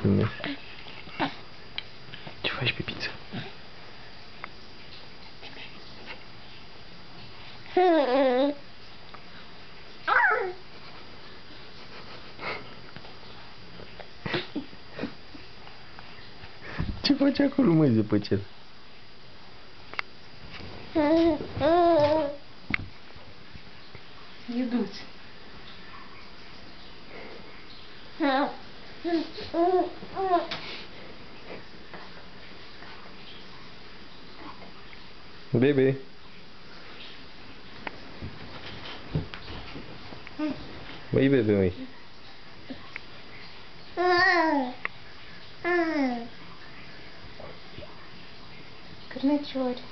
filmez. Ce faci, Pepiță? Ce faci acolo, măi, zăpăcel? E dulce. Bebe. Băi, bebe, măi. Cârnăciori.